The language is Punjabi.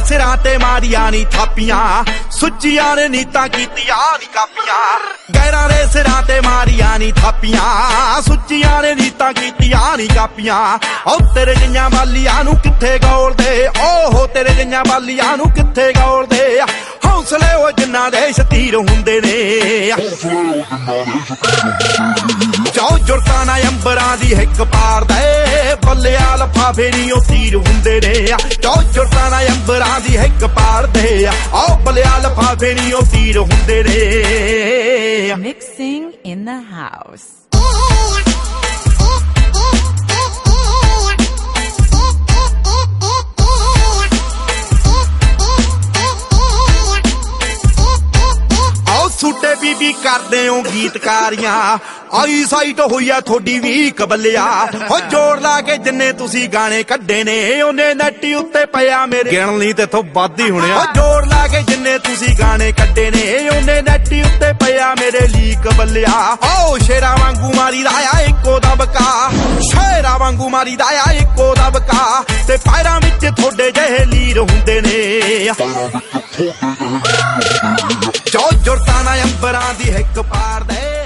ਸਿਰਾਂ ਤੇ ਮਾਰੀਆਂ ਨੀ ਥਾਪੀਆਂ ਸੁੱਚੀਆਂ ਨੇ ਨੀਤਾਂ ਕੀਤੀਆਂ ਨੀ ਕਾਪੀਆਂ ਗੈਰਾਂ ਦੇ ਸਿਰਾਂ ਤੇ ਮਾਰੀਆਂ ਨੀ ਥਾਪੀਆਂ ਸੁੱਚੀਆਂ ਨੇ ਨੀਤਾਂ ਕੀਤੀਆਂ ਨੀ ਕਾਪੀਆਂ ਓ ਤੇਰੇ ਜਿਹੀਆਂ ਬਾਲੀਆਂ ਨੂੰ ਕਿੱਥੇ ਗੌਲਦੇ ਓਹੋ ਤੇਰੇ ਜਿਹੀਆਂ ਬਾਲੀਆਂ ਨੂੰ ਕਿੱਥੇ ਗੌਲਦੇ ਹੌਸਲੇ ਉਹ ਜਿੰਨਾ ਦੇ ਸ਼ਤੀਰ ਹੁੰਦੇ ਨੇ ਜੋ ਜੁਰਤਾਂ ਨਾ ਅੰਬਰਾਂ ਦੀ ਹਿੱਕ ਪਾੜਦੇ ਬੱਲਿਆ ਲਫਾਫੇ ਨੀ ਉਹ ਤੀਰ ਹੁੰਦੇ ਨੇ ਜੋ ਜੁਰਤਾਂ ਨਾ ਅੰਬਰਾਂ ਦੀ ਹਿੱਕ ਪਾੜਦੇ ਆਓ ਬੱਲਿਆ ਲਫਾਫੇ ਨੀ ਉਹ ਤੀਰ ਹੁੰਦੇ ਨੇ Mixing in the house. ਸੁੱਟੇ ਬੀਬੀ ਕਰਦੇ ਹੋ ਗੀਤਕਾਰੀਆਂ ਆਈ ਸਾਈਟ ਹੋਈ ਆ ਥੋੜੀ ਵੀ ਕਬਲਿਆ ਹੋ ਜੋੜ ਲਾ ਕੇ ਜਿੰਨੇ ਤੁਸੀਂ ਗਾਣੇ ਕੱਢੇ ਨੇ ਉਹਨੇ ਨੈਟੀ ਉੱਤੇ ਪਿਆ ਮੇਰੇ ਗਿਣ ਲਈ ਤੇ ਤੋਂ ਵੱਧ ਹੀ ਹੋਣਿਆ ਹੋ ਜੋੜ ਲਾ ਕੇ ਜਿੰਨੇ ਤੁਸੀਂ ਗਾਣੇ ਕੱਢੇ ਨੇ ਉਹਨੇ ਨੈਟੀ ਉੱਤੇ ਪਿਆ ਮੇਰੇ ਲਈ ਕਬਲਿਆ ਓ ਸ਼ੇਰਾਂ ਵਾਂਗੂ ਮਾਰੀ ਰਾਇਆ ਇੱਕੋ ਦਬਕਾ ਸ਼ੇਰਾਂ ਵਾਂਗੂ ਮਾਰੀ ਰਾਇਆ ਇੱਕੋ ਦਬਕਾ ਤੇ ਪੈਰਾਂ ਵਿੱਚ ਥੋੜੇ ਜਿਹੇ ਲੀਰ ਹੁੰਦੇ ਨੇ ਜੋ ਜੁਰਤਾਂ ਨਾ ਅੰਬਰਾਂ ਦੀ ਹਿੱਕ ਪਾੜਦੇ